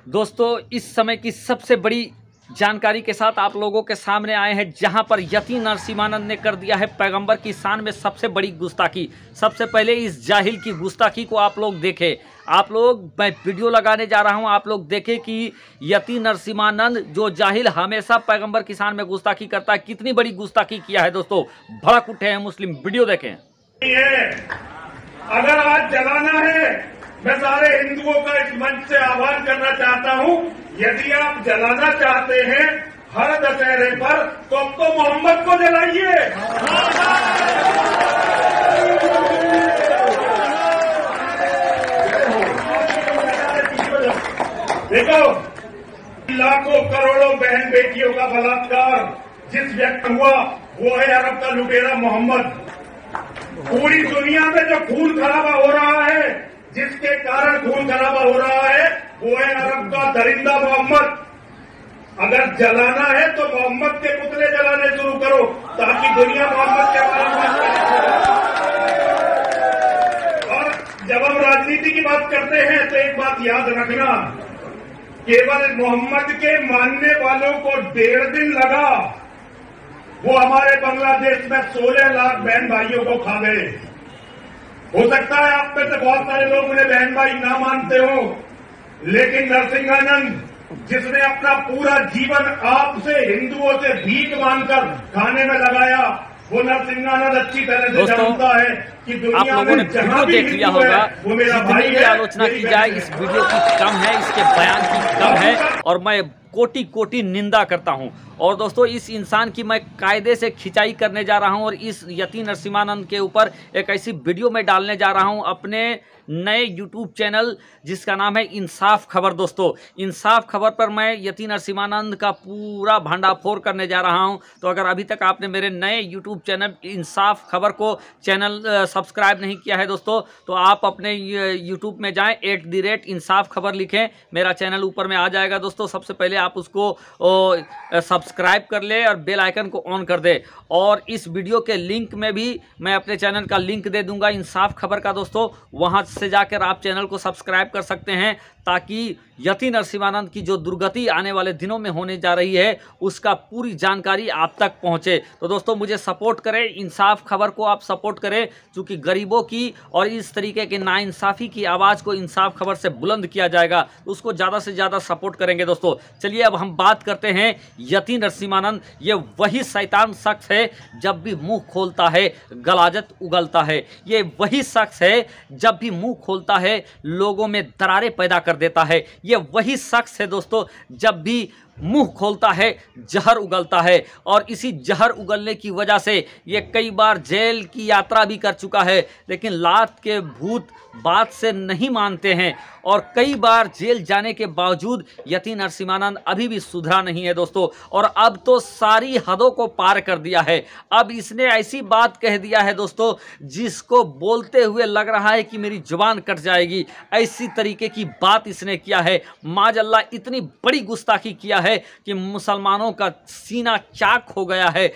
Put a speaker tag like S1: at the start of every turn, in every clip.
S1: दोस्तों इस समय की सबसे बड़ी जानकारी के साथ आप लोगों के सामने आए हैं, जहां पर यति नरसिम्हानंद ने कर दिया है पैगंबर की शान में सबसे बड़ी गुस्ताखी। सबसे पहले इस जाहिल की गुस्ताखी को आप लोग देखें। आप लोग, मैं वीडियो लगाने जा रहा हूं, आप लोग देखें कि यति नरसिम्हानंद जो जाहिल हमेशा पैगंबर की शान में गुस्ताखी करता है, कितनी बड़ी गुस्ताखी किया है। दोस्तों भड़क उठे हैं मुस्लिम। वीडियो देखें।
S2: अगर आज जलाना है, मैं सारे हिंदुओं का इस मंच से आह्वान करना चाहता हूं, यदि आप जलाना चाहते हैं हर दशहरे पर, तो अब तो मोहम्मद को जलाइए। देखो, लाखों करोड़ों बहन बेटियों का बलात्कार जिस व्यक्ति हुआ वो है अरब का लुटेरा मोहम्मद। पूरी दुनिया में जो खून खराबा हो रहा है, जिसके कारण खून खराबा हो रहा है, वो है अरब का दरिंदा मोहम्मद। अगर जलाना है तो मोहम्मद के पुतले जलाने शुरू करो, ताकि दुनिया मोहम्मद के बारे में। और जब हम राजनीति की बात करते हैं तो एक बात याद रखना, केवल मोहम्मद के मानने वालों को 1.5 दिन लगा, वो हमारे बांग्लादेश में 16 लाख बहन भाइयों को खा गए। हो सकता है आप में से बहुत सारे लोग उन्हें बहन भाई ना मानते हो, लेकिन नरसिम्हानंद जिसने अपना पूरा जीवन आपसे, हिंदुओं से भीख मांगकर खाने में लगाया, वो नरसिम्हानंद अच्छी तरह से जानता है कि दुनिया
S1: आप लोगों ने वीडियो देख लिया होगा।
S2: वो मेरा भाई
S1: जितनी भी आलोचना की जाए इस वीडियो की कम है, इसके बयान की कम है, और मैं कोटि कोटि निंदा करता हूं। और दोस्तों इस इंसान की मैं कायदे से खिंचाई करने जा रहा हूं, और इस यति नरसिम्हानंद के ऊपर एक ऐसी वीडियो में डालने जा रहा हूं अपने नए यूट्यूब चैनल जिसका नाम है इंसाफ खबर। दोस्तों इंसाफ खबर पर मैं यति नरसिम्हानंद का पूरा भंडाफोड़ करने जा रहा हूं। तो अगर अभी तक आपने मेरे नए यूट्यूब चैनल इंसाफ खबर को चैनल सब्सक्राइब नहीं किया है दोस्तों, तो आप अपने यूट्यूब में जाएं, @इंसाफ खबर लिखें, मेरा चैनल ऊपर में आ जाएगा। दोस्तों सबसे पहले आप उसको सब्सक्राइब कर ले और बेल आइकन को ऑन कर दे। और इस वीडियो के लिंक में भी मैं अपने चैनल का लिंक दे दूंगा इंसाफ खबर का। दोस्तों वहां से जाकर आप चैनल को सब्सक्राइब कर सकते हैं, ताकि यति नरसिम्हानंद की जो दुर्गति आने वाले दिनों में होने जा रही है उसका पूरी जानकारी आप तक पहुंचे। तो दोस्तों मुझे सपोर्ट करें, इंसाफ खबर को आप सपोर्ट करें, क्योंकि गरीबों की और इस तरीके की नाइंसाफ़ी की आवाज़ को इंसाफ खबर से बुलंद किया जाएगा, तो उसको ज़्यादा से ज़्यादा सपोर्ट करेंगे। दोस्तों चलिए अब हम बात करते हैं यति नरसिम्हानंद। ये वही शैतान शख्स है, जब भी मुंह खोलता है गलाजत उगलता है। ये वही शख्स है, जब भी मुंह खोलता है लोगों में दरारें पैदा कर देता है। ये वही शख्स है दोस्तों, जब भी मुंह खोलता है जहर उगलता है। और इसी जहर उगलने की वजह से ये कई बार जेल की यात्रा भी कर चुका है, लेकिन लात के भूत बात से नहीं मानते हैं। और कई बार जेल जाने के बावजूद यति नरसिम्हानंद अभी भी सुधरा नहीं है दोस्तों। और अब तो सारी हदों को पार कर दिया है। अब इसने ऐसी बात कह दिया है दोस्तों, जिसको बोलते हुए लग रहा है कि मेरी जुबान कट जाएगी, ऐसी तरीके की बात इसने किया है। माजल्ला इतनी बड़ी गुस्ताखी किया है कि मुसलमानों का सीना चाक हो गया है।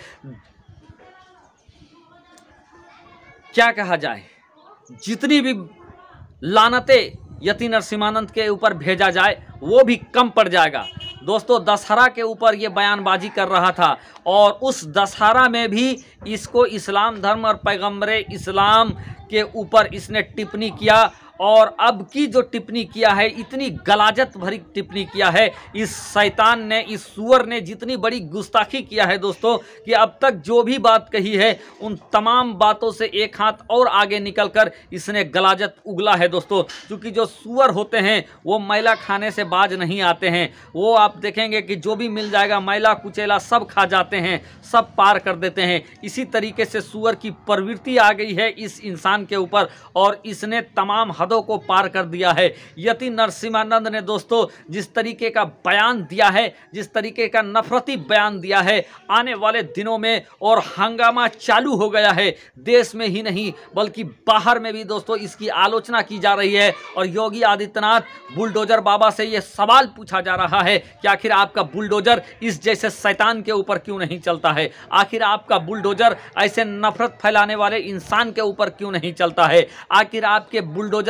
S1: क्या कहा जाए, जितनी भी लानतें यति नरसिम्हानंद के ऊपर भेजा जाए वो भी कम पड़ जाएगा। दोस्तों दशहरा के ऊपर ये बयानबाजी कर रहा था, और उस दशहरा में भी इसको इस्लाम धर्म और पैगंबरे इस्लाम के ऊपर इसने टिप्पणी किया। और अब की जो टिप्पणी किया है, इतनी गलाजत भरी टिप्पणी किया है इस शैतान ने, इस सुअर ने जितनी बड़ी गुस्ताखी किया है दोस्तों, कि अब तक जो भी बात कही है उन तमाम बातों से एक हाथ और आगे निकलकर इसने गलाजत उगला है दोस्तों। क्योंकि जो सुअर होते हैं वो मैला खाने से बाज नहीं आते हैं। वो आप देखेंगे कि जो भी मिल जाएगा मैला कुचेला सब खा जाते हैं, सब पार कर देते हैं। इसी तरीके से सुअर की प्रवृत्ति आ गई है इस इंसान के ऊपर, और इसने तमाम हदों को पार कर दिया है। यति नरसिम्हानंद ने दोस्तों जिस तरीके का बयान दिया है, जिस तरीके का नफरती बयान दिया है, आने वाले दिनों में और हंगामा चालू हो गया है। देश में ही नहीं बल्कि बाहर में भी दोस्तों इसकी आलोचना की जा रही है। और योगी आदित्यनाथ बुलडोजर बाबा से यह सवाल पूछा जा रहा है कि आखिर आपका बुलडोजर इस जैसे शैतान के ऊपर क्यों नहीं चलता है? आखिर आपका बुलडोजर ऐसे नफरत फैलाने वाले इंसान के ऊपर क्यों नहीं चलता है? आखिर आपके बुलडोजर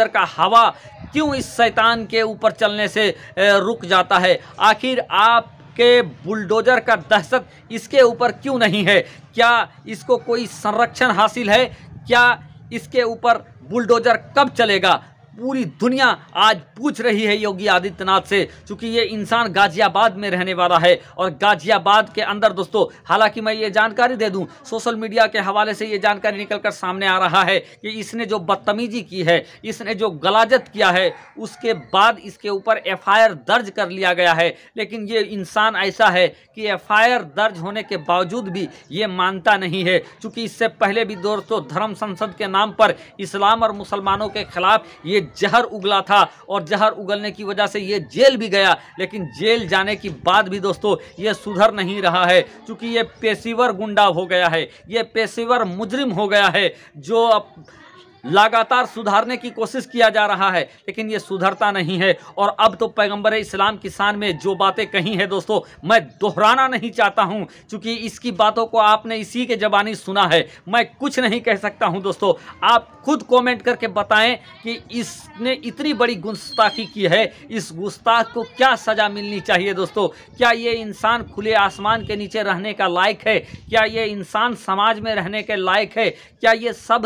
S1: बुलडोजर का हवा क्यों इस शैतान के ऊपर चलने से रुक जाता है? आखिर आपके बुलडोजर का दहशत इसके ऊपर क्यों नहीं है? क्या इसको कोई संरक्षण हासिल है? क्या इसके ऊपर बुलडोजर कब चलेगा? पूरी दुनिया आज पूछ रही है योगी आदित्यनाथ से, क्योंकि ये इंसान गाजियाबाद में रहने वाला है। और गाजियाबाद के अंदर दोस्तों, हालांकि मैं ये जानकारी दे दूं, सोशल मीडिया के हवाले से ये जानकारी निकलकर सामने आ रहा है कि इसने जो बदतमीजी की है, इसने जो गलाजत किया है, उसके बाद इसके ऊपर FIR दर्ज कर लिया गया है। लेकिन ये इंसान ऐसा है कि FIR दर्ज होने के बावजूद भी ये मानता नहीं है, क्योंकि इससे पहले भी दोस्तों धर्म संसद के नाम पर इस्लाम और मुसलमानों के खिलाफ ये जहर उगला था और जहर उगलने की वजह से ये जेल भी गया। लेकिन जेल जाने के बाद भी दोस्तों ये सुधर नहीं रहा है, क्योंकि ये पेशेवर गुंडा हो गया है, ये पेशेवर मुजरिम हो गया है, जो अब लगातार सुधारने की कोशिश किया जा रहा है, लेकिन ये सुधरता नहीं है। और अब तो पैगंबर इस्लाम की शान में जो बातें कही हैं दोस्तों, मैं दोहराना नहीं चाहता हूं, क्योंकि इसकी बातों को आपने इसी के ज़बानी सुना है। मैं कुछ नहीं कह सकता हूं दोस्तों, आप खुद कमेंट करके बताएं कि इसने इतनी बड़ी गुस्ताखी की है, इस गुस्ताख को क्या सज़ा मिलनी चाहिए दोस्तों? क्या ये इंसान खुले आसमान के नीचे रहने का लायक है? क्या ये इंसान समाज में रहने के लायक है? क्या ये सब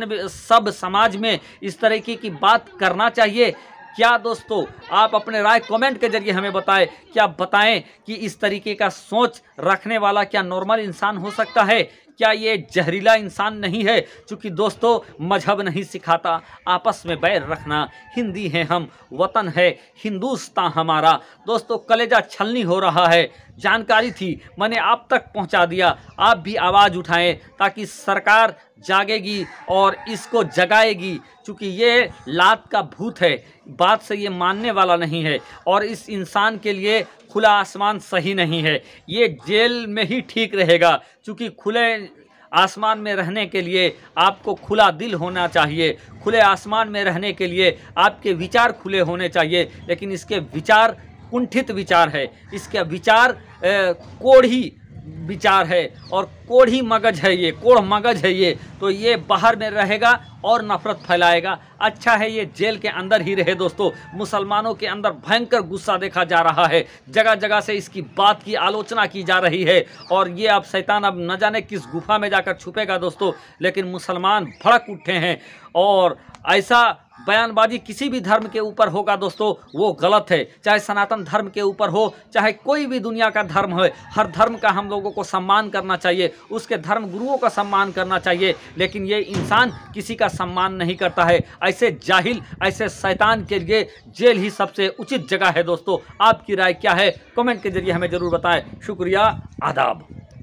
S1: समाज में इस तरीके की बात करना चाहिए? क्या दोस्तों आप अपने राय कमेंट के जरिए हमें बताएं। क्या बताएं कि इस तरीके का सोच रखने वाला क्या नॉर्मल इंसान हो सकता है? क्या ये जहरीला इंसान नहीं है? क्योंकि दोस्तों मजहब नहीं सिखाता आपस में बैर रखना, हिंदी हैं हम, वतन है हिंदुस्तान हमारा। दोस्तों कलेजा छलनी हो रहा है, जानकारी थी मैंने आप तक पहुंचा दिया। आप भी आवाज़ उठाएं ताकि सरकार जागेगी और इसको जगाएगी, क्योंकि ये लात का भूत है, बात से ये मानने वाला नहीं है। और इस इंसान के लिए खुला आसमान सही नहीं है, ये जेल में ही ठीक रहेगा, क्योंकि खुले आसमान में रहने के लिए आपको खुला दिल होना चाहिए, खुले आसमान में रहने के लिए आपके विचार खुले होने चाहिए। लेकिन इसके विचार कुंठित विचार है, इसके विचार कोढ़ी विचार है और कोढ़ी मगज है, ये कोढ़ मगज है ये, तो ये बाहर में रहेगा और नफरत फैलाएगा। अच्छा है ये जेल के अंदर ही रहे दोस्तों। मुसलमानों के अंदर भयंकर गुस्सा देखा जा रहा है, जगह जगह से इसकी बात की आलोचना की जा रही है। और ये अब शैतान अब न जाने किस गुफा में जाकर छुपेगा दोस्तों, लेकिन मुसलमान भड़क उठे हैं। और ऐसा बयानबाजी किसी भी धर्म के ऊपर होगा दोस्तों वो गलत है, चाहे सनातन धर्म के ऊपर हो, चाहे कोई भी दुनिया का धर्म हो। हर धर्म का हम लोगों को सम्मान करना चाहिए, उसके धर्म गुरुओं का सम्मान करना चाहिए। लेकिन ये इंसान किसी का सम्मान नहीं करता है। ऐसे जाहिल, ऐसे शैतान के लिए जेल ही सबसे उचित जगह है दोस्तों। आपकी राय क्या है? कमेंट के जरिए हमें ज़रूर बताएं। शुक्रिया, आदाब।